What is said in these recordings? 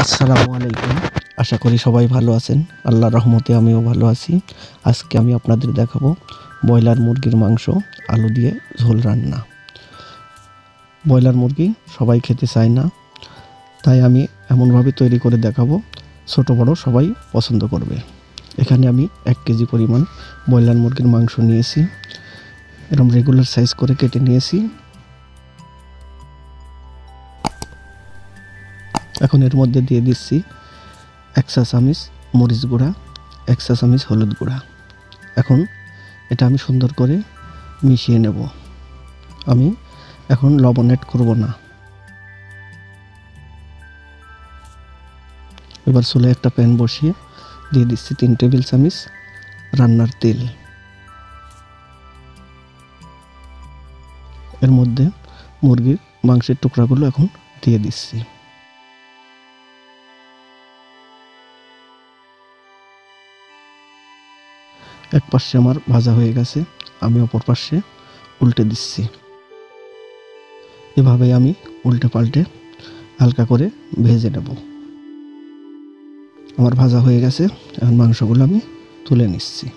আসসালামু আলাইকুম। আশা করি সবাই ভালো আছেন। আল্লাহর রহমতে আমিও ভালো আছি। আজকে আমি আপনাদের দেখাবো ব্রয়লার মুরগির মাংস আলু দিয়ে ঝোল রান্না। ব্রয়লার মুরগি সবাই খেতে চায় না, তাই আমি এমনভাবে তৈরি করে দেখাবো ছোট বড় সবাই পছন্দ করবে। এখানে আমি 1 কেজি পরিমাণ ব্রয়লার মুরগির মাংস নিয়েছি, এরকম রেগুলার সাইজ করে কেটে নিয়েছি। এখন এর মধ্যে দিয়ে দিচ্ছি 1 চা চামচ মরিচ গুঁড়া, 1 চা চামচ হলুদ গুঁড়া। এখন এটা আমি সুন্দর করে মিশিয়ে নেব। আমি এখন লবণ অ্যাড করব না। এবার চুলায় একটা প্যান বসিয়ে দিয়ে দিচ্ছি 3 টেবিল চামচ রান্নার তেল। এর মধ্যে মুরগির মাংসের টুকরাগুলো এখন দিয়ে দিচ্ছি। এক পাশে আমার ভাজা হয়ে গেছে, আমি অপর পাশে উল্টে দিচ্ছি। এভাবে আমি উল্টে পাল্টে হালকা করে ভেজে নেব। আমার ভাজা হয়ে গেছে, এখন মাংসগুলো আমি তুলে নিচ্ছি।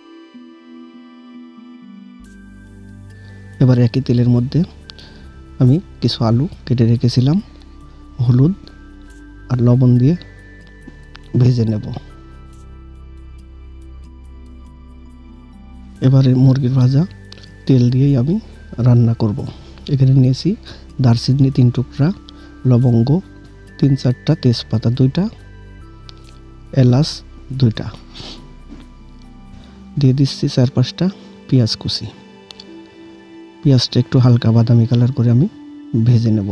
এবার একই তেলের মধ্যে আমি কিছু আলু কেটে রেখেছিলাম, হলুদ আর লবণ দিয়ে ভেজে নেব। এবারে মুরগির ভাজা তেল দিয়েই আমি রান্না করব। এখানে নিয়েছি দারচিনি 3 টুকরা, লবঙ্গ 3-4টা, তেজপাতা 2টা, এলাচ 2টা, দিয়ে দিচ্ছি 4-5টা পেঁয়াজ কুচি। পেঁয়াজটা একটু হালকা বাদামি কালার করে আমি ভেজে নেব।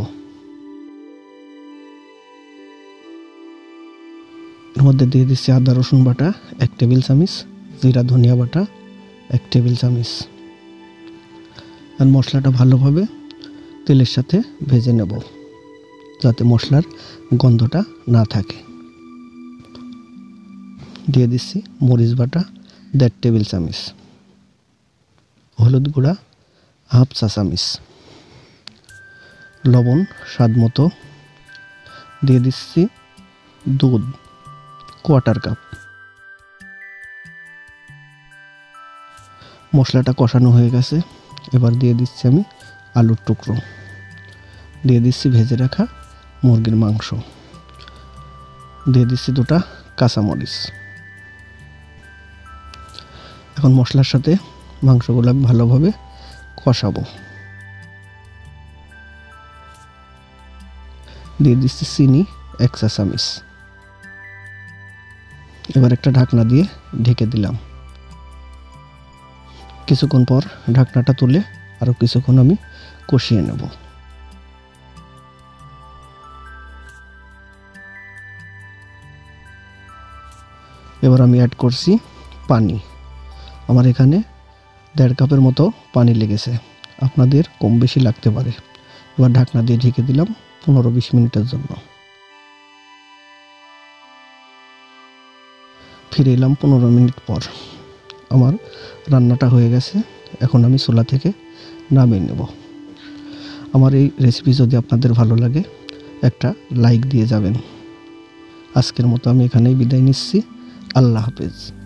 এর মধ্যে দিয়ে দিচ্ছি আদা রসুন বাটা 1 টেবিল চামচ, জিরা ধনিয়া বাটা 1 টেবিল চামচ। আর মশলাটা ভালোভাবে তেলের সাথে ভেজে নেব, যাতে মশলার গন্ধটা না থাকে। দিয়ে দিচ্ছি মরিচ বাটা 1.5 টেবিল চামচ, হলুদ গুঁড়া 1/2 চা চামচ, লবণ স্বাদ মতো, দিয়ে দিচ্ছি দুধ 1/4 কাপ। মশলাটা কষানো হয়ে গেছে, এবার দিয়ে দিচ্ছি আমি আলুর টুকরো, দিয়ে দিচ্ছি ভেজে রাখা মুরগির মাংস, দিয়ে দিচ্ছি 2টা কাঁচামরিচ। এখন মশলার সাথে মাংসগুলো আমি ভালোভাবে কষাবো। দিয়ে দিচ্ছি চিনি 1 চা চামচ। এবার একটা ঢাকনা দিয়ে ঢেকে দিলাম। কিছুক্ষণ পর ঢাকনাটা তুলে আরও কিছুক্ষণ আমি কষিয়ে নেব। এবার আমি অ্যাড করছি পানি। আমার এখানে 1.5 কাপের মতো পানি লেগেছে, আপনাদের কম বেশি লাগতে পারে। এবার ঢাকনা দিয়ে ঢেকে দিলাম 15-20 মিনিটের জন্য। ফিরে এলাম 15 মিনিট পর। আমার রান্নাটা হয়ে গেছে, এখন আমি চুলা থেকে নামিয়ে নেব। আমার এই রেসিপি যদি আপনাদের ভালো লাগে একটা লাইক দিয়ে যাবেন। আজকের মতো আমি এখানেই বিদায় নিচ্ছি। আল্লাহ হাফেজ।